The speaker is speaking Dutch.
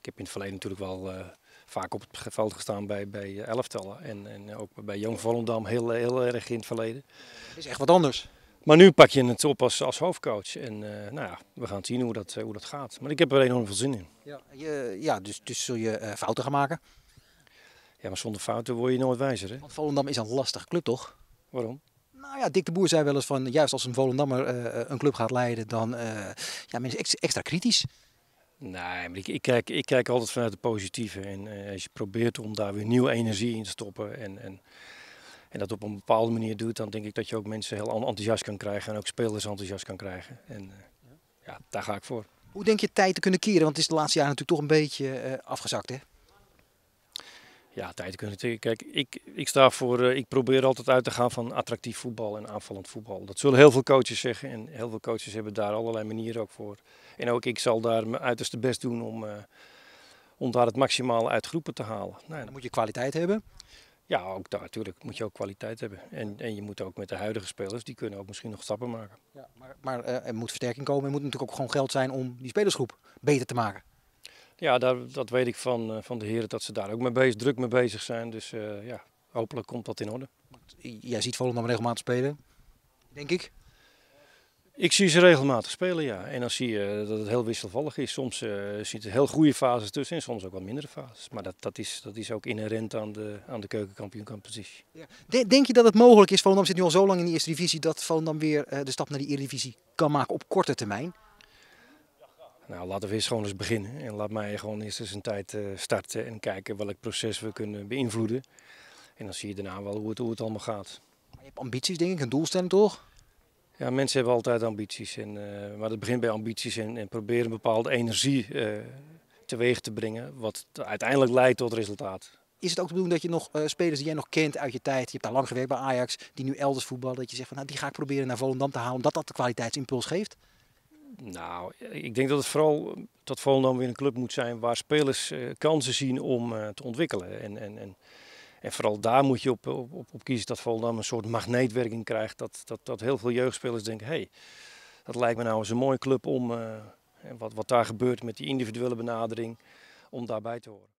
Ik heb in het verleden natuurlijk wel vaak op het veld gestaan bij elftallen. En ook bij Jong Volendam heel erg in het verleden. Het is echt wat anders. Maar nu pak je het op als hoofdcoach. En nou ja, we gaan zien hoe dat gaat. Maar ik heb er enorm veel zin in. Dus zul je fouten gaan maken. Ja, maar zonder fouten word je nooit wijzer, hè? Want Volendam is een lastige club, toch? Waarom? Nou ja, Dick de Boer zei wel eens van, juist als een Volendammer een club gaat leiden, dan mensen extra kritisch. Nee, maar ik kijk altijd vanuit het positieve. En als je probeert om daar weer nieuwe energie in te stoppen en dat op een bepaalde manier doet, dan denk ik dat je ook mensen heel enthousiast kan krijgen en ook spelers enthousiast kan krijgen. En ja, daar ga ik voor. Hoe denk je tijd te kunnen keren? Want het is de laatste jaren natuurlijk toch een beetje afgezakt, hè? Ja, tijd kunnen. Kijk, ik sta voor. Ik probeer altijd uit te gaan van attractief voetbal en aanvallend voetbal. Dat zullen heel veel coaches zeggen en heel veel coaches hebben daar allerlei manieren ook voor. En ook ik zal daar mijn uiterste best doen om daar het maximale uit groepen te halen. Nou, Dan moet je kwaliteit hebben. ja, ook daar natuurlijk moet je ook kwaliteit hebben. En je moet ook met de huidige spelers, die kunnen ook misschien nog stappen maken. Ja, maar er moet versterking komen. Er moet natuurlijk ook gewoon geld zijn om die spelersgroep beter te maken. Ja, dat weet ik van de heren dat ze daar ook druk mee bezig zijn. Dus ja, hopelijk komt dat in orde. Jij ziet Volendam regelmatig spelen, denk ik. Ik zie ze regelmatig spelen, ja. En dan zie je dat het heel wisselvallig is. Soms zitten heel goede fases tussen en soms ook wat mindere fases. Maar dat is ook inherent aan de keukenkampioencompetitie. Ja. Denk je dat het mogelijk is, Volendam zit nu al zo lang in de eerste divisie, dat Volendam weer de stap naar die Eredivisie kan maken op korte termijn? Nou, laten we eerst gewoon eens beginnen. En laat mij gewoon eerst eens een tijd starten en kijken welk proces we kunnen beïnvloeden. En dan zie je daarna wel hoe het allemaal gaat. Maar je hebt ambities, denk ik, een doelstelling toch? Ja, mensen hebben altijd ambities. Maar het begint bij ambities en proberen een bepaalde energie teweeg te brengen. Wat uiteindelijk leidt tot resultaat. Is het ook de bedoeling dat je nog spelers die jij nog kent uit je tijd, je hebt daar lang gewerkt bij Ajax, die nu elders voetballen, dat je zegt van nou die ga ik proberen naar Volendam te halen, omdat dat de kwaliteitsimpuls geeft? Nou, ik denk dat het vooral dat Volendam weer een club moet zijn waar spelers kansen zien om te ontwikkelen. En vooral daar moet je op kiezen dat Volendam een soort magneetwerking krijgt. Dat heel veel jeugdspelers denken, hey, dat lijkt me nou eens een mooie club om wat daar gebeurt met die individuele benadering, om daarbij te horen.